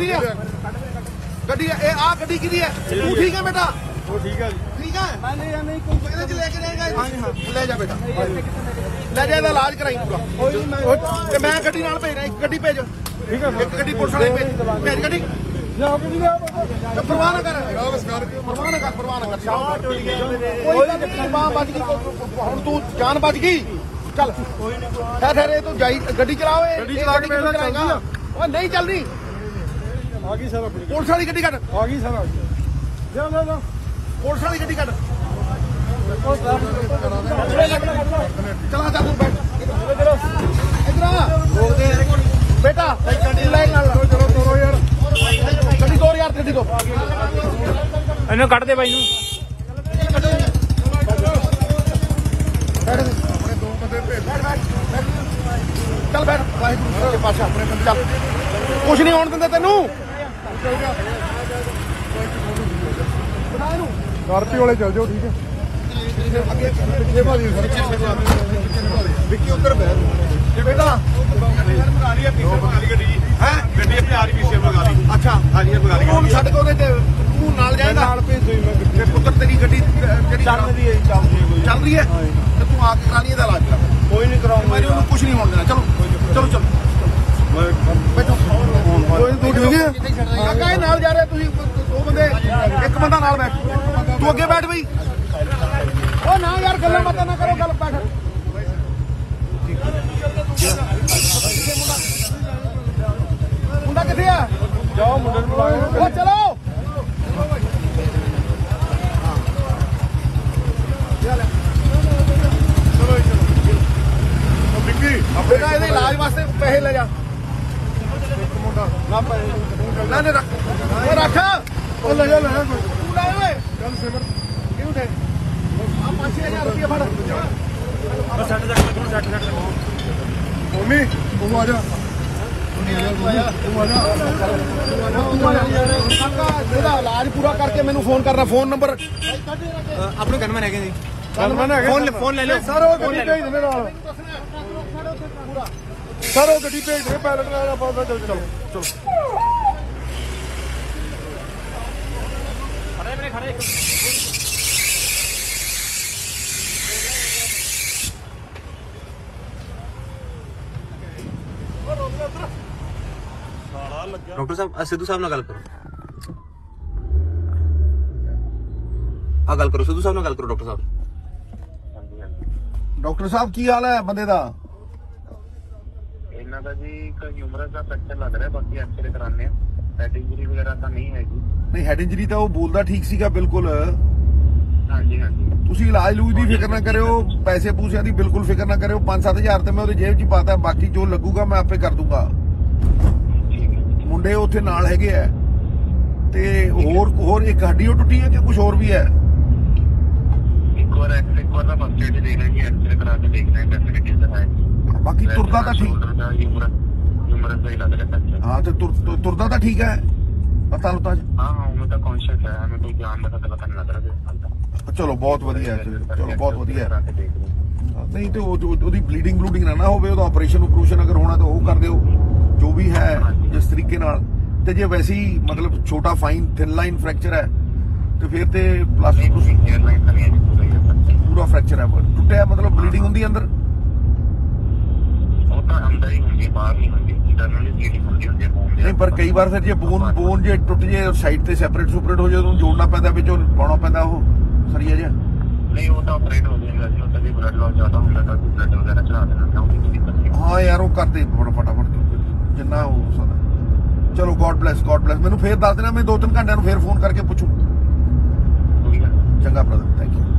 ਗੱਡੀ ਆ ਗੱਡੀ ਆ ਗੱਡੀ ਕਿਹਦੀ ਹੈ ਤੂੰ ਠੀਕ ਹੈ ਬੇਟਾ ਉਹ ਠੀਕ ਹੈ ਜੀ ਠੀਕ ਹੈ ਮੈਂ ਨਹੀਂ ਕੋਈ ਇਹਦੇ ਚ ਲੈ ਕੇ ਜਾਏਗਾ ਹਾਂ ਲੈ ਜਾ ਬੇਟਾ ਲੈ ਜਾ ਇਹਦਾ ਇਲਾਜ ਕਰਾਈ ਪੂਰਾ ਤੇ ਮੈਂ ਗੱਡੀ ਨਾਲ ਭੇਜ ਰਿਹਾ ਇੱਕ ਗੱਡੀ ਭੇਜ ਠੀਕ ਹੈ ਇੱਕ ਗੱਡੀ ਪੁਲਿਸ ਵਾਲੇ ਭੇਜ ਗੱਡੀ ਲਿਆਓ ਗੱਡੀ ਲਿਆਓ ਪਰਵਾਹ ਨਾ ਕਰ ਪਰਵਾਹ ਨਾ ਕਰ ਕੋਈ ਗੱਲ ਨਹੀਂ ਮਾਂ ਬਚ ਗਈ ਹੁਣ ਤੂੰ ਜਾਨ ਬਚ ਗਈ ਚੱਲ ਠਹਿਰੇ ਤੂੰ ਜਾਈ ਗੱਡੀ ਚਲਾਵੇ ਗੱਡੀ ਚਲਾ ਕੇ ਮੇਰੇ ਨਾਲ ਚੱਲਦਾ ਉਹ ਨਹੀਂ ਚੱਲਦੀ ਆ ਗਈ ਸਰ ਆਪਣੀ ਪੁਲਿਸ ਵਾਲੀ ਗੱਡੀ ਕੱਢ ਆ ਗਈ ਸਰ ਜਾ ਪੁਲਿਸ ਵਾਲੀ ਗੱਡੀ ਕੱਢ ਚਲਾ ਜਾ ਤੂੰ ਬੈਠ ਇਧਰ ਆ ਬੇਟਾ ਲੈ ਨਾਲ ਚਲੋ ਤੋਰੋ ਯਾਰ ਗੱਡੀ ਤੋਰ ਯਾਰ ਗੱਡੀ ਤੋਂ ਇਹਨੂੰ ਕੱਢ ਦੇ ਬਾਈ ਨੂੰ ਆਪਣੇ ਦੋ ਬੰਦੇ ਭੇਜ ਚੱਲ ਬੈਠ ਵਾਹਿਗੁਰੂ ਦੇ ਪਾਸ਼ਾ ਆਪਣੇ ਚੱਲ ਕੁਛ ਨਹੀਂ ਹੋਣ ਦਿੰਦੇ ਤੈਨੂੰ ਕਾਰਪੀ ਵਾਲੇ ਚੱਲ ਜਾਓ ਠੀਕ ਹੈ ਅੱਗੇ ਪਿੱਛੇ ਭਾਜੀ ਸਰ ਵਿੱਕੀ ਉੱਧਰ ਬੈਠ ਬੇਟਾ ਮੰਗਾ ਲਈ ਪੀਸੇ ਮੰਗਾ ਲਈ ਗੱਡੀ ਹੈ ਗੱਡੀ ਆਪਣੀ ਆ ਰਹੀ ਪੀਸੇ ਮੰਗਾ ਲਈ ਅੱਛਾ ਹਾਂਜੀ ਮੰਗਾ ਲਈ ਤੂੰ ਛੱਡ ਕੇ ਉਹਦੇ ਤੇ ਤੂੰ ਨਾਲ ਜਾਏਗਾ ਨਾਲ ਭੇਜ ਦੋ ਮੈਂ ਤੇ ਪੁੱਤਰ ਤੇਰੀ ਗੱਡੀ ਜਿਹੜੀ ਚੱਲਦੀ ਹੈ ਚੱਲ ਰਹੀ ਹੈ ਤੇ ਤੂੰ ਆ ਕੇ ਕਰਾ ਲਈ ਇਹਦਾ ਇਲਾਜ ਕਰਾ ਕੋਈ ਨਹੀਂ ਕਰਾਉਂਗਾ ਮੈਨੂੰ ਉਹਨੂੰ ਕੁਛ ਨਹੀਂ ਹੋਣ ਦੇਣਾ ਚਲੋ ਬੈਠੋ ਕੋਈ ਤੂੰ ਠੀਕ ਹੈ ਕਾਕਾ ਇਹ ਨਾਲ ਜਾ ਰਿਹਾ ਤੁਸੀਂ ਦੋ ਬੰਦੇ ਇੱਕ ਬੰਦਾ ਨਾਲ ਬੈਠ ਤੂੰ ਅੱਗੇ ਬੈਠ ਬਈ ਉਹ ਨਾ ਯਾਰ ਗੱਲਾਂ ਬਾਤਾਂ ਨਾ ਕਰੋ ਗੱਲ ਬੈਠ ਮੁੰਡਾ ਕਿੱਥੇ ਆ ਜਾਓ ਮੁੰਡੇ ਨੂੰ ਬੁਲਾਓ ਉਹ ਚਲੋ ਵਿੱਕੀ ਬੇਟਾ ਇਹਦੇ ਇਲਾਜ ਵਾਸਤੇ ਪੈਸੇ ਲੈ ਜਾ ਮੁੰਡਾ ਨਾ ਪਏ ਨਾ ਨੇ ਰੱਖ ਉਹ ਰੱਖ ਉਹ ਲੈ ਜਾ ਕੋਈ ਤੂੰ ਲੈ ਓਏ ਚੱਲ ਸਿਮਰ ਕਿਉਂ ਦੇ ਆ 5-6000 ਰੁਪਏ ਫੜ ਬਸ ਸੱਟ ਮੰਮੀ ਤੂੰ ਆ ਜਾ ਇਹਦਾ ਇਲਾਜ ਪੂਰਾ ਕਰਕੇ ਮੈਨੂੰ ਫੋਨ ਕਰਨਾ ਫੋਨ ਨੰਬਰ ਆਪਣੇ ਗਨਮੈਨ ਹੈਗੇ ਜੀ ਫੋਨ ਲੈ ਲਿਓ ਸਰ ਉਹ ਗੱਡੀ ਭੇਜ ਦੇਣੇ ਨਾਲ ਸਰ ਉਹ ਗੱਡੀ ਭੇਜ ਦੇ ਪਾਇਲਟ ਨਾਲ ਆਪਾਂ ਚਲੋ ਖੜੇ ਡਾਕਟਰ ਸਾਹਿਬ ਸਿੱਧੂ ਸਾਹਿਬ ਨਾਲ ਗੱਲ ਕਰੋ ਸਿੱਧੂ ਸਾਹਿਬ ਨਾਲ ਗੱਲ ਕਰੋ ਡਾਕਟਰ ਸਾਹਿਬ ਡਾਕਟਰ ਸਾਹਿਬ ਕੀ ਹਾਲ ਹੈ ਬੰਦੇ ਦਾ ਇਹਨਾਂ ਦਾ ਜੀ ਇੱਕ ਹਿਊਮਰਸ ਦਾ ਫ੍ਰੈਕਚਰ ਲੱਗ ਰਿਹਾ ਬਾਕੀ ਐਕਸਰੇ ਕਰਾਣੇ ਆ ਹੈਡ ਇੰਜਰੀ ਵਗੈਰਾ ਤਾਂ ਨਹੀਂ ਹੈਗੀ ਨਹੀਂ ਹੈਡ ਇੰਜਰੀ ਤਾਂ ਉਹ ਬੋਲਦਾ ਠੀਕ ਸੀਗਾ ਬਿਲਕੁਲ ਹਾਂਜੀ ਤੁਸੀਂ ਇਲਾਜ ਲੂਜ ਦੀ ਫਿਕਰ ਨਾ ਕਰਿਓ ਪੈਸੇ ਪੂਸਿਆਂ ਦੀ ਬਿਲਕੁਲ ਫਿਕਰ ਨਾ ਕਰਿਓ 5-7 ਹਜ਼ਾਰ ਤੇ ਮੈਂ ਉਹਦੇ ਜੇਬ 'ਚ ਪਾਤਾ ਬਾਕੀ ਜੋ ਲੱਗੂਗਾ ਮੈਂ ਆਪੇ ਕਰ ਦੂੰਗਾ ਮੁੰਡੇ ਉੱਥੇ ਨਾਲ ਹੈਗੇ ਆ ਤੇ ਹੋਰ ਇੱਕ ਹੱਡੀ ਉਹ ਟੁੱਟੀ ਹੈ ਕਿ ਕੁਝ ਹੋਰ ਵੀ ਹੈ ਇੱਕ ਵਾਰ ਦਾ ਫਸਟ ਏਡ ਦੇ ਲੈਣੀ ਐਕਸਰੇ ਕਰਾ ਕੇ ਦੇਖਣਾ ਹੈ ਫੈਸਿਲਿਟੀਜ਼ ਦਾ ਹੈ ਬਾਕੀ ਤੁਰਦਾ ਤਾਂ ਠੀਕ ਹਿਊਮਰਸ ਦਾ ਹੀ ਲੱਗ ਰਿਹਾ ਫ੍ਰੈਕਚਰ ਹਾਂ ਤੇ ਤੁਰਦਾ ਤਾਂ ਠੀਕ ਹੈ ਪਤਾ ਲੁਤਾ ਹਾਂ ਉਹ ਤਾਂ ਕੌਨਸ਼ੀਅਸ ਹੈ ਹमें ਕੋਈ ਜਾਨ ਦਾ ਪਤਾ ਨਹੀਂ ਲੱਗ ਰਿਹਾ ਚਲੋ ਬਹੁਤ ਵਧੀਆ ਚਲੋ ਬਹੁਤ ਵਧੀਆ ਨਹੀਂ ਤੇ ਉਹਦੀ ਬਲੀਡਿੰਗ ਨਾ ਹੋਵੇ ਉਹਦਾ ਆਪਰੇਸ਼ਨ ਅਗਰ ਹੋਣਾ ਤਾਂ ਉਹ ਕਰ ਦਿਓ ਜੋ ਵੀ ਹੈ ਜਿਸ ਤਰੀਕੇ ਨਾਲ ਤੇ ਜੇ ਵੈਸੇ ਹੀ ਮਤਲਬ ਛੋਟਾ ਫਾਈਨ ਥਿਨ ਲਾਈਨ ਫ੍ਰੈਕਚਰ ਹੈ ਤੇ ਫਿਰ ਤੇ ਪਲਾਸਟਿਕ ਪੂਰਾ ਫ੍ਰੈਕਚਰ ਹੈ ਟੁੱਟਿਆ ਮਤਲਬ ਬਲੀਡਿੰਗ ਹੁੰਦੀ ਅੰਦਰ ਉਹ ਤਾਂ ਅੰਦਰ ਹੀ ਹੁੰਦੀ ਬਾਹਰ ਨਹੀਂ ਹੁੰਦੀ ਇੰਟਰਨਲੀ ਬਲੀਡਿੰਗ ਹੁੰਦੀ ਹੈ ਨਹੀਂ ਪਰ ਕਈ ਵਾਰ ਫਿਰ ਜੇ ਬੋਨ ਜੇ ਟੁੱਟ ਜੇ ਸਾਈਡ ਤੇ ਸੈਪਰੇਟ ਹੋ ਜਾਏ ਉਹਨੂੰ ਜੋੜਨਾ ਪੈਂਦਾ ਵਿੱਚੋਂ ਪਾਉਣਾ ਪੈਂਦਾ ਉਹ ਸਰੀਆ ਜਿਹਾ ਨਹੀਂ ਉਹ ਤਾਂ ਆਪਰੇਟ ਹੋ ਜਾਏਗਾ ਜੀ ਉਹ ਤਾਂ ਬਲੱਡ ਲਾਸ ਜ਼ਿਆਦਾ ਹੁੰਦਾ ਤਾਂ ਬਲੱਡ ਵਗੈਰਾ ਚੜਾ ਦੇਣਾ ਉਹਦੀ ਹਾਂ ਯਾਰ ਉਹ ਕਰਦੇ ਫਟਾਫਟ ਜਿੰਨਾ ਹੋ ਸਕਦਾ ਚਲੋ ਗੋਡ ਬlesਸ ਮੈਨੂੰ ਫੇਰ ਦੱਸ ਦੇਣਾ ਮੈਂ 2-3 ਘੰਟਿਆਂ ਨੂੰ ਫੇਰ ਫੋਨ ਕਰਕੇ ਪੁੱਛੂ ਚੰਗਾ ਬ੍ਰਦਰ ਥੈਂਕ ਯੂ